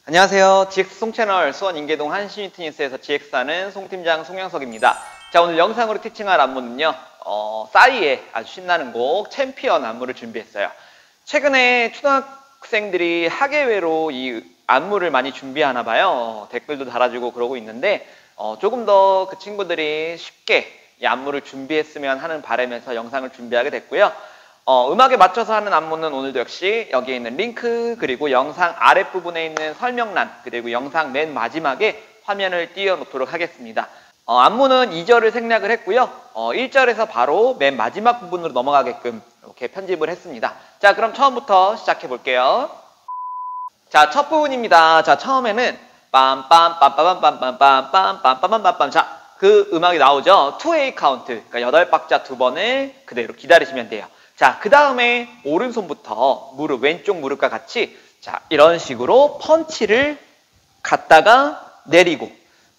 안녕하세요. GX 송채널 수원인계동 한신유티니스에서 GX하는 송팀장 송영석입니다. 자, 오늘 영상으로 티칭할 안무는요. 싸이의 아주 신나는 곡 챔피언 안무를 준비했어요. 최근에 초등학생들이 학예회로 이 안무를 많이 준비하나 봐요. 댓글도 달아주고 그러고 있는데 조금 더 그 친구들이 쉽게 이 안무를 준비했으면 하는 바람에서 영상을 준비하게 됐고요. 음악에 맞춰서 하는 안무는 오늘도 역시 여기에 있는 링크, 그리고 영상 아랫부분에 있는 설명란, 그리고 영상 맨 마지막에 화면을 띄워놓도록 하겠습니다. 안무는 2절을 생략을 했고요. 1절에서 바로 맨 마지막 부분으로 넘어가게끔 이렇게 편집을 했습니다. 자, 그럼 처음부터 시작해 볼게요. 자, 첫 부분입니다. 자, 처음에는 빰빰빰빰빰빰빰빰빰빰빰빰빰. 자, 그 음악이 나오죠. 2A 카운트, 그러니까 8박자 2번을 그대로 기다리시면 돼요. 자, 그 다음에 오른손부터 무릎, 왼쪽 무릎과 같이 자, 이런 식으로 펀치를 갔다가 내리고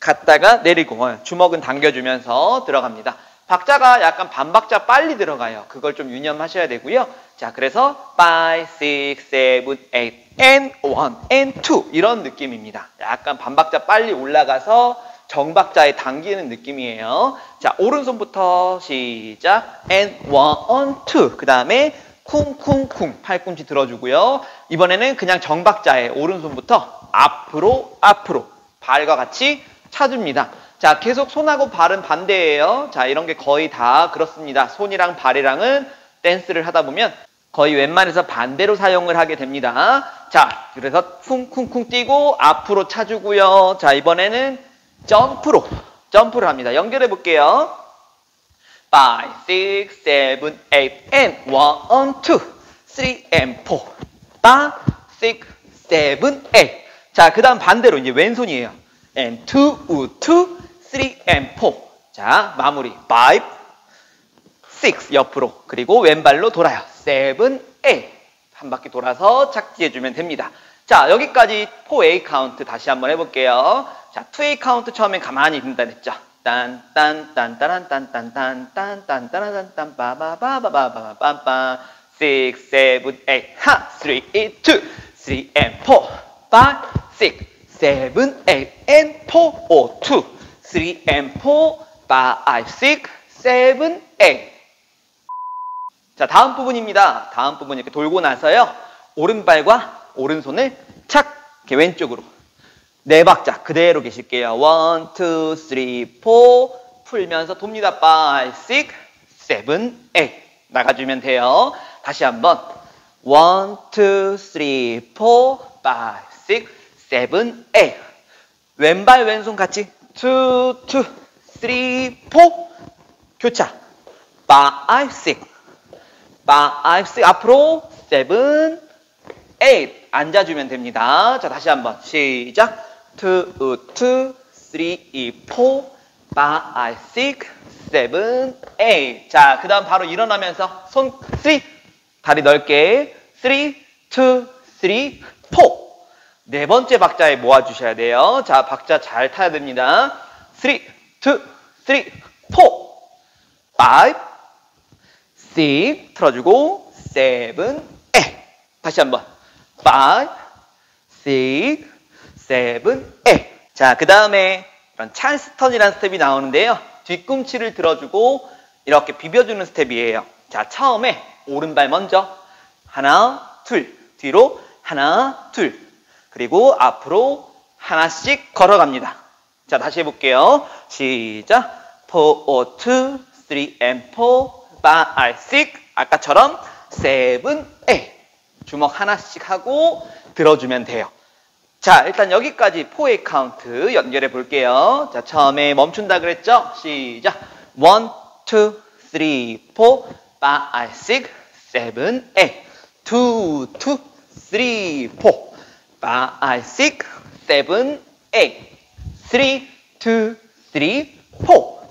주먹은 당겨주면서 들어갑니다. 박자가 약간 반박자 빨리 들어가요. 그걸 좀 유념하셔야 되고요. 자, 그래서 5, 6, 7, 8 and 1 and 2 이런 느낌입니다. 약간 반박자 빨리 올라가서 정박자에 당기는 느낌이에요. 자, 오른손부터 시작. and 1, 2. 그 다음에 쿵쿵쿵 팔꿈치 들어주고요. 이번에는 그냥 정박자에 오른손부터 앞으로 발과 같이 차줍니다. 자, 계속 손하고 발은 반대예요. 자, 이런 게 거의 다 그렇습니다. 손이랑 발이랑은 댄스를 하다 보면 거의 웬만해서 반대로 사용을 하게 됩니다. 자, 그래서 쿵쿵쿵 뛰고 앞으로 차주고요. 자, 이번에는 점프를 합니다. 연결해 볼게요. 5, 6, 7, 8 and 1, 2, 3 and 4 5, 6, 7, 8. 자, 그 다음 반대로 이제 왼손이에요. and 2, 3 and 4. 자, 마무리 5, 6 옆으로, 그리고 왼발로 돌아요. 7, 8. 한 바퀴 돌아서 착지해주면 됩니다. 자, 여기까지 4A 카운트 다시 한번 해볼게요. 자, 2A 카운트 처음엔 가만히 든다랬죠. 딴딴딴딴딴딴딴딴딴딴딴 빠바바바바바밤빰 6, 7, 8 하! 3, 2, 3 and 4 5, 6, 7, 8 and 4 5, 2, 3 and 4 5, 6, 7, 8. 자, 다음 부분입니다. 다음 부분 이렇게 돌고 나서요. 오른발과 오른손을 착 이렇게 왼쪽으로 4박자 그대로 계실게요. 1, 2, 3, 4 풀면서 돕니다. 5, 6, 7, 8 나가주면 돼요. 다시 한번 1, 2, 3, 4 5, 6, 7, 8 왼발 왼손 같이 2, 2, 3, 4 교차 5, 6 앞으로 7, 8 앉아주면 됩니다. 자, 다시 한번 시작. 2, 2, 3, 4, 5, 6, 7, 8. 자, 그 다음 바로 일어나면서 손 3, 다리 넓게 3, 2, 3, 4. 네 번째 박자에 모아주셔야 돼요. 자, 박자 잘 타야 됩니다. 3, 2, 3, 4, 5, 6, 틀어주고 7, 8. 다시 한번 5, 6, 7, 8. 자, 그 다음에 이런 찰스턴이라는 스텝이 나오는데요. 뒤꿈치를 들어주고 이렇게 비벼주는 스텝이에요. 자, 처음에 오른발 먼저 하나, 둘, 뒤로 하나, 둘, 그리고 앞으로 하나씩 걸어갑니다. 자, 다시 해볼게요. 시작. 4, 2, 3 and 4, 5, 6. 아까처럼 7, 8. 주먹 하나씩 하고 들어주면 돼요. 자, 일단 여기까지 4A 카운트 연결해 볼게요. 자, 처음에 멈춘다 그랬죠? 시작. 1, 2, 3, 4, 5, 6, 7, 8 2, 2, 3, 4 5, 6, 7, 8 3, 2, 3, 4 5,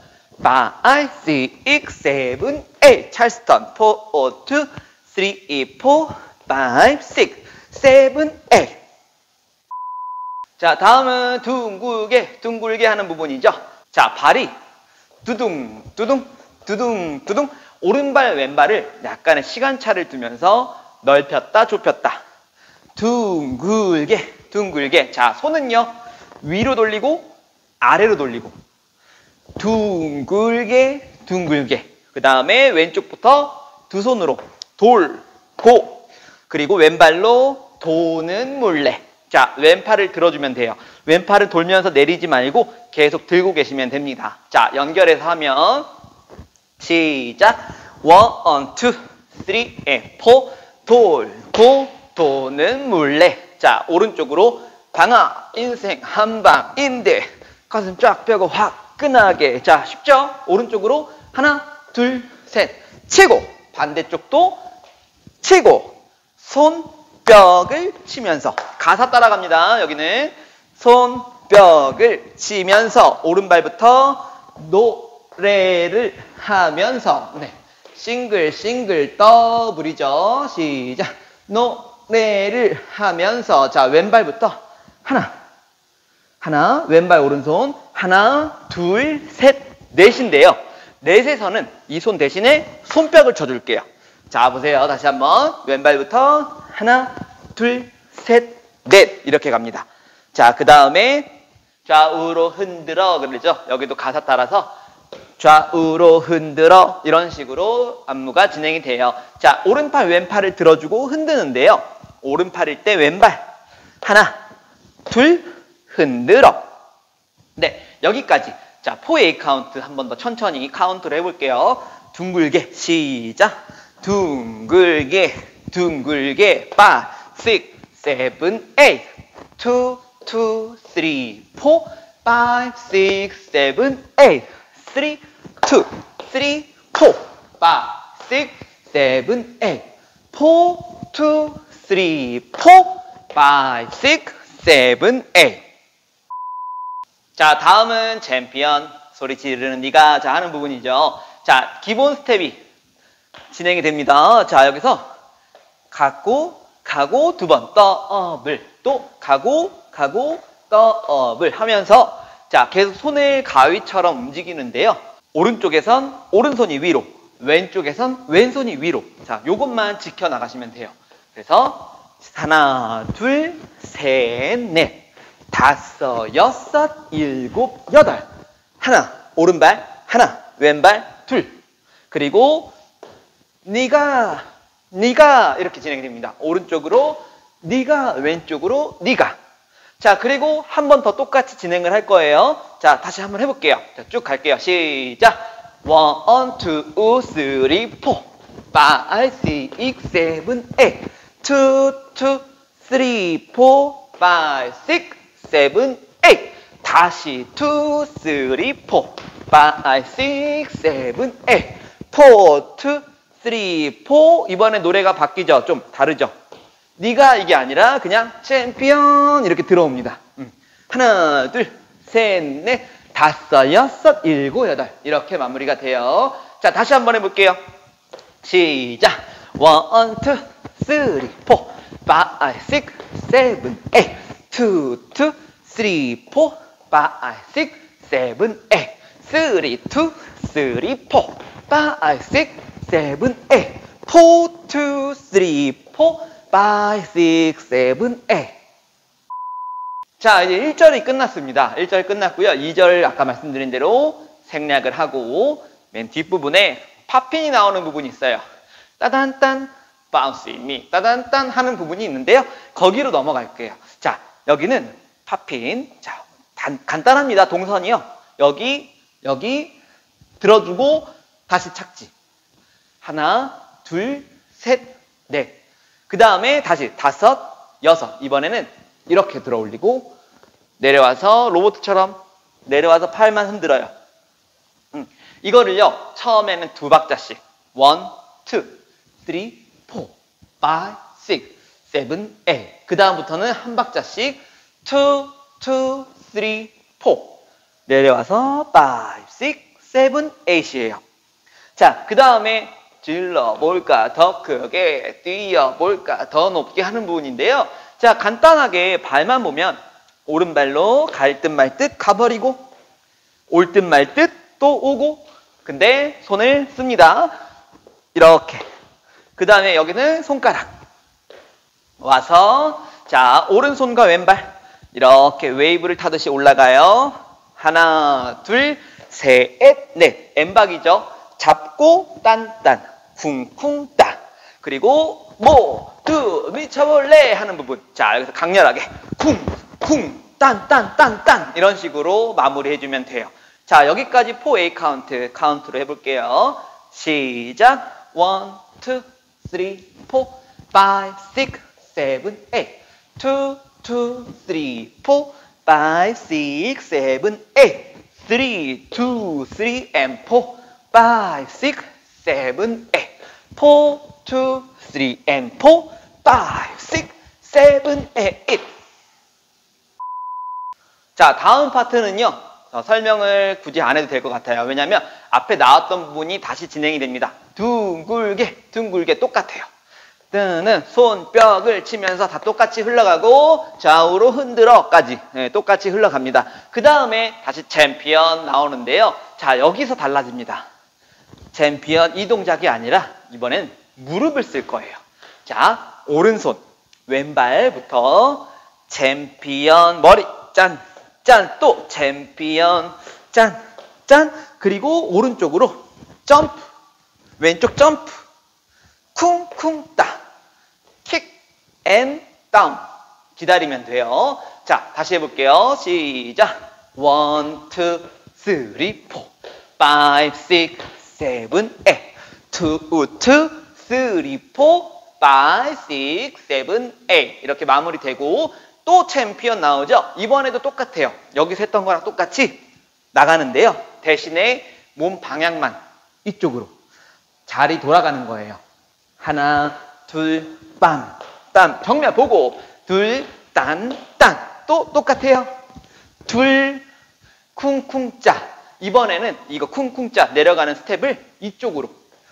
6, 7, 8 찰스턴 4, 2, 3, 4 5, 6, 7, 8. 자, 다음은 둥글게 하는 부분이죠. 자, 발이 두둥 오른발 왼발을 약간의 시간차를 두면서 넓혔다 좁혔다 둥글게 둥글게. 자, 손은요. 위로 돌리고 아래로 돌리고. 둥글게, 둥글게. 그 다음에 왼쪽부터 두 손으로 돌고. 그리고 왼발로 도는 물레. 자, 왼팔을 들어주면 돼요. 왼팔을 돌면서 내리지 말고 계속 들고 계시면 됩니다. 자, 연결해서 하면 시작. 1, 2, 3, 4 돌고 도는 물레. 자, 오른쪽으로 방아 인생 한방인데 가슴 쫙 펴고 화끈하게. 자, 쉽죠? 오른쪽으로 하나 둘 셋 치고 반대쪽도 치고 손뼉을 치면서 가사 따라갑니다. 여기는 손뼉을 치면서 오른발부터 노래를 하면서 네. 싱글 더블이죠. 시작. 노래를 하면서 자 왼발부터 하나 왼발 오른손 하나 둘 셋 넷인데요. 넷에서는 이 손 대신에 손뼉을 쳐줄게요. 자 보세요. 다시 한번 왼발부터 하나 둘 셋 넷 이렇게 갑니다. 자 그 다음에 좌우로 흔들어 그러죠. 여기도 가사 따라서 좌우로 흔들어 이런 식으로 안무가 진행이 돼요. 자 오른팔 왼팔을 들어주고 흔드는데요. 오른팔일 때 왼발 하나 둘 흔들어. 네 여기까지. 자 4A 카운트 한 번 더 천천히 카운트를 해볼게요. 둥글게 시작. 둥글게 5, 6, 7, 8 2, 2, 3, 4 5, 6, 7, 8 3, 2, 3, 4 5, 6, 7, 8 4, 2, 3, 4 5, 6, 7, 8 자 다음은 챔피언 소리 지르는 네가 자 하는 부분이죠. 자 기본 스텝이 진행이 됩니다. 자 여기서 가고 두 번 더블 또 가고 더블 하면서 자 계속 손을 가위처럼 움직이는데요. 오른쪽에선 오른손이 위로 왼쪽에선 왼손이 위로. 자 요것만 지켜나가시면 돼요. 그래서 하나 둘 셋 넷 다섯 여섯 일곱 여덟 하나 오른발 하나 왼발 둘 그리고 네가 이렇게 진행이 됩니다. 오른쪽으로 네가 왼쪽으로 네가. 자 그리고 한 번 더 똑같이 진행을 할 거예요. 자 다시 한번 해볼게요. 자, 쭉 갈게요. 시작. 1, 2, 3, 4 5, 6, 7, 8 2, 2, 3, 4 5, 6, 7, 8 다시 2, 3, 4 5, 6, 7, 8 4, 2, 3, 4 이번에 노래가 바뀌죠. 좀 다르죠. 네가 이게 아니라 그냥 챔피언 이렇게 들어옵니다. 하나 둘 셋 넷 다섯 여섯 일곱 여덟 이렇게 마무리가 돼요. 자 다시 한번 해볼게요. 시작. 1, 2, 3, 4 5, 6, 7, 8 2, 2, 3, 4 5, 6, 7, 8 3, 2, 3, 4 5, 6, 7, 8 4, 2, 3, 4 5, 6, 7, 8 자 이제 1절이 끝났습니다. 1절 끝났고요. 2절 아까 말씀드린 대로 생략을 하고 맨 뒷부분에 팝핀이 나오는 부분이 있어요. 따단딴 bounce me 따단딴 하는 부분이 있는데요. 거기로 넘어갈게요. 자 여기는 팝핀. 자 간단합니다. 동선이요. 여기 들어주고 다시 착지. 하나 둘 셋 넷 그 다음에 다시 다섯 여섯 이번에는 이렇게 들어 올리고 내려와서 로봇처럼 내려와서 팔만 흔들어요. 이거를요 처음에는 두 박자씩 1, 2, 3, 4, 5, 6, 7, 8 그 다음부터는 한 박자씩 2, 2, 3, 4 내려와서 5, 6, 7, 8이에요. 자, 그 다음에 질러볼까 더 크게 뛰어볼까 더 높게 하는 부분인데요. 자 간단하게 발만 보면 오른발로 갈 듯 말 듯 가버리고 올 듯 말 듯 또 오고 근데 손을 씁니다. 이렇게. 그 다음에 여기는 손가락 와서 자, 오른손과 왼발 이렇게 웨이브를 타듯이 올라가요. 하나, 둘, 셋, 넷. 엠박이죠. 잡고 딴딴, 쿵쿵 따. 그리고 모두 미쳐볼래 하는 부분. 자, 여기서 강렬하게 쿵쿵 딴딴딴딴 이런 식으로 마무리해주면 돼요. 자, 여기까지 4A 카운트로 해볼게요. 시작. 1, 2, 3, 4, 5, 6, 7, 8. 2, 2, 3, 4, 5, 6, 7, 8. 3, 2, 3, and 4, 5, 6, 7, 8. 4, 2, 3, and 4, 5, 6, 7, 8. 자, 다음 파트는요. 설명을 굳이 안 해도 될 것 같아요. 왜냐하면 앞에 나왔던 부분이 다시 진행이 됩니다. 둥글게 똑같아요. 뜨는 손뼉을 치면서 다 똑같이 흘러가고 좌우로 흔들어까지 똑같이 흘러갑니다. 그 다음에 다시 챔피언 나오는데요. 자, 여기서 달라집니다. 챔피언 이 동작이 아니라 이번엔 무릎을 쓸 거예요. 자, 오른손 왼발부터 챔피언 머리 짠 또 챔피언 짠 그리고 오른쪽으로 점프 왼쪽 점프 쿵쿵 따 킥 앤 다운 기다리면 돼요. 자, 다시 해볼게요. 시작. 1, 2, 3, 4, 5, 6, 7, 8. 2, 2, 3, 4, 5, 6, 7, 8 이렇게 마무리되고 또 챔피언 나오죠? 이번에도 똑같아요. 여기서 했던 거랑 똑같이 나가는데요. 대신에 몸 방향만 이쪽으로 자리 돌아가는 거예요. 하나, 둘, 빰, 빰. 정면 보고 둘, 딴. 또 똑같아요. 둘, 쿵쿵짜. 이번에는 이거 쿵쿵짜 내려가는 스텝을 이쪽으로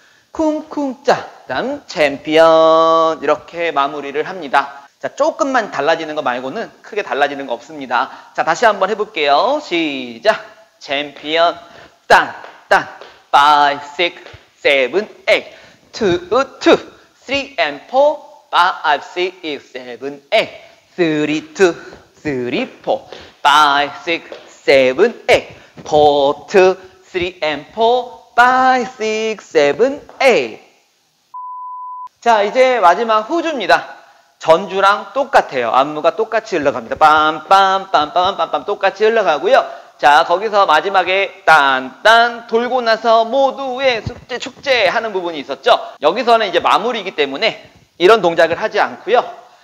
쿵쿵짜. 다음 챔피언 이렇게 마무리를 합니다. 자, 조금만 달라지는 거 말고는 크게 달라지는 거 없습니다. 자, 다시 한번 해볼게요. 시작. 챔피언 딴 5, 6, 7, 8. 2, 2, 3 and 4, 5, 6, 7, 8. 3, 2, 3, 4, 5, 6, 7, 8. 4, 2, 3 and 4, 5, 6, 7, 8. 자, 이제 마지막 후주입니다. 전주랑 똑같아요. 안무가 똑같이 흘러갑니다. 빰빰빰빰빰빰 똑같이 흘러가고요. 자, 거기서 마지막에 딴 돌고 나서 모두의 숙제 축제 하는 부분이 있었죠. 여기서는 이제 마무리이기 때문에 이런 동작을 하지 않고요.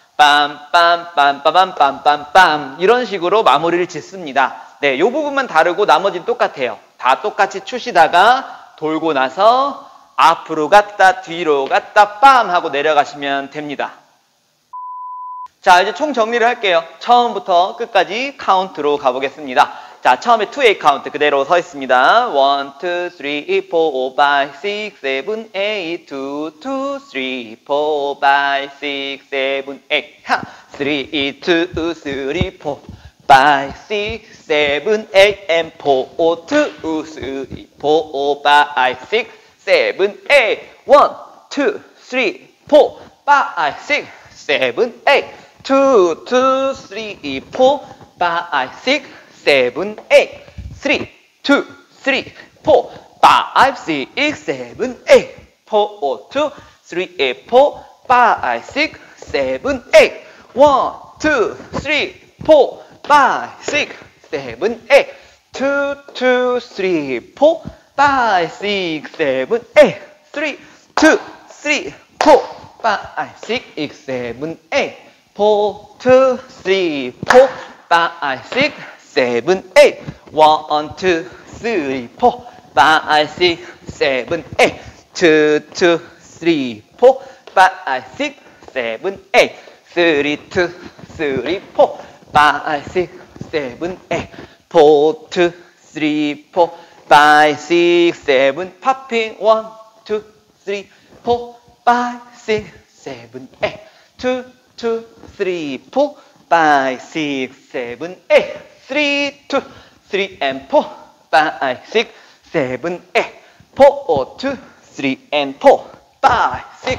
빰빰빰빰빰빰빰빰 이런 식으로 마무리를 짓습니다. 네, 요 부분만 다르고 나머지는 똑같아요. 다 똑같이 추시다가 돌고 나서 앞으로 갔다 뒤로 갔다 빰 하고 내려가시면 됩니다. 자, 이제 총 정리를 할게요. 처음부터 끝까지 카운트로 가보겠습니다. 자, 처음에 2A 카운트 그대로 서 있습니다. 1, 2, 3, 4, 5, 6, 7, 8. 2, 2, 3, 4, 5, 6, 7, 8. 3, 2, 3, 4, 5, 6, 7, 8. And 4, 2, 3, 4, 5, 6, 7, 8. 1, 2, 3, 4, 5, 6, 7, 8. 2, 2, 3, 4, 5, 6, 7, 8. 3, 2, 3, 4, 5, 6, 7, 8. 4, 2, 3, 4, 5, 6, 7, 8. 1, 2, 3, 4, 5, 6, 7, 8. 2, 2, 3, 4, 5, 6, 7, 8. 3, 2, 3, 4, 5, 6, 7, 8. 4, 2, 3, 4, 5, 6, 7, 8. 1, 2, 3, 4, 5, 6, 7, 8. 2, 2, 3, 4, 5, 6, 7, 8. 3, 2, 3, 4, 5, 6, 7, 8. 4, 2, 3, 4, 5, 6, 7. Popping 1, 2, 3, 4, 5, 6, 7, 8. 2, 2, 3, 4, 5, 6, 7, 8. 3, 2, 3 and 4, 5, 6, 7, 8. 4, 2, 3 and 4, 5, 6,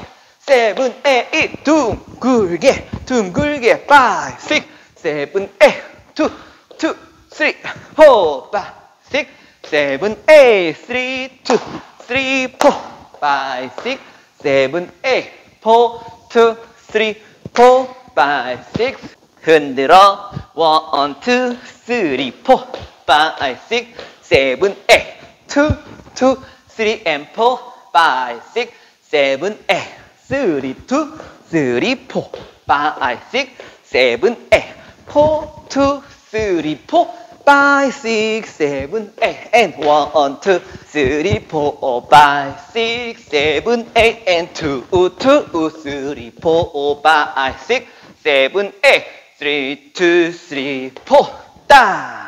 7, 8 둥글게 둥글게 5, 6, 7, 8 2, 2, 3, 4, 5, 6, 7, 8 3, 2, 3, 4, 5, 6, 7, 8 4, 2, 3, 4, 5, 6 흔들어 1, 2, 3, 4, 5, 6, 7, 8 2, 2, 3 and 4, 5, 6, 7, 8 3, 2, 3, 4, 5, 6, 7, 8 4, 2, 3, 4, 5, 6, 7, 8 and 1, 2, 3, 4, 5, 6, 7, 8 and 2, 2, 3, 4, 5, 6, 7, 8 3, 2, 3, 4 딱